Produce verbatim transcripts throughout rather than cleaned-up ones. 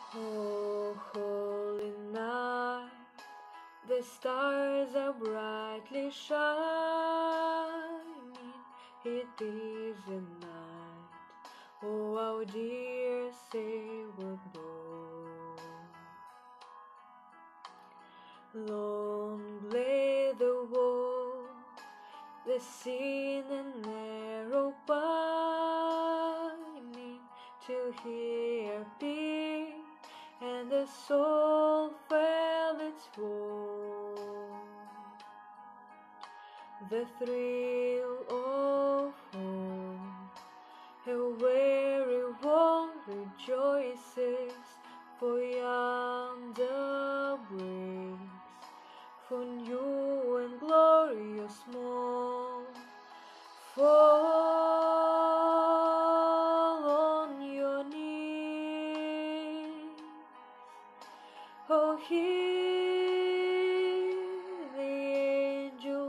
Oh, holy night, the stars are brightly shining. It is the night, oh, our dear Savior born. Long lay the wall, the sin and narrow pining, till He appeared, and the soul felt its woe. The thrill of home, a weary world rejoices, for yonder breaks for new and glorious morn. Fall on your knees, oh, hear the angel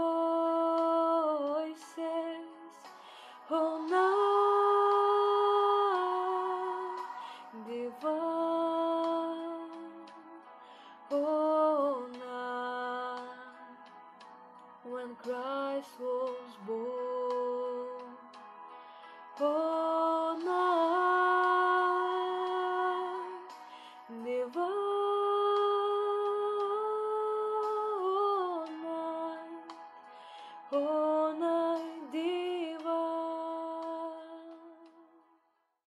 voices, oh, night divine, oh, night when Christ was born, oh, night divine.